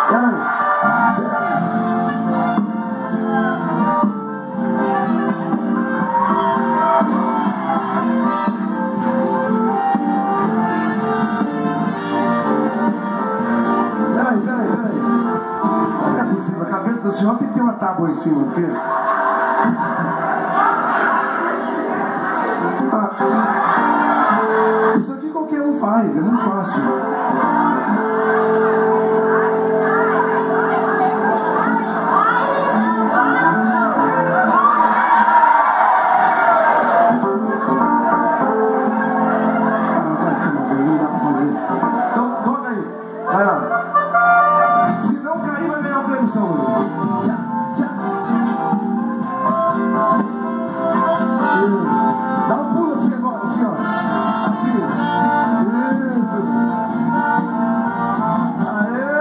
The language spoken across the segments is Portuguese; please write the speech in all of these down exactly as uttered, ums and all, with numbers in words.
Peraí, peraí, peraí. Não é possível, a cabeça do senhor tem que ter uma tábua em cima, porque... Ah, isso aqui qualquer um faz, é muito fácil. Vai lá. Se não cair, vai ganhar o prêmio São Luís. Tchau, tchau. Isso. Dá um pulo assim agora, assim, ó. Assim. Isso. Aê.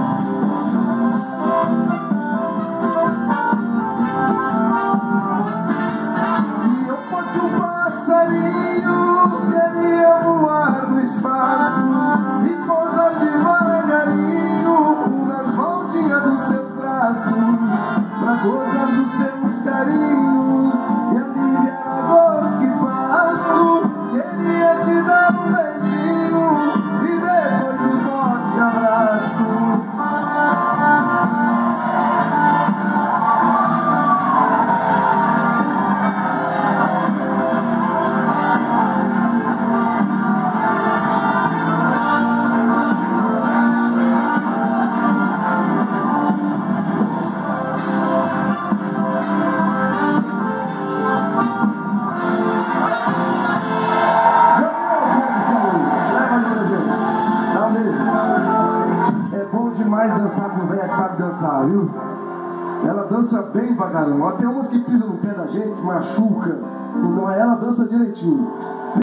Se eu fosse um passarinho, queria voar no espaço e pousar devagarinho nas voltinhas dos seus braços, pra gozar dos seus carinhos e aliviar a dor que passo. Queria te dar um beijinho e depois um forte abraço. Dançar com velha que sabe dançar, viu? Ela dança bem pra caramba. Tem umas que pisam no pé da gente, machuca. Não é? Ela dança direitinho.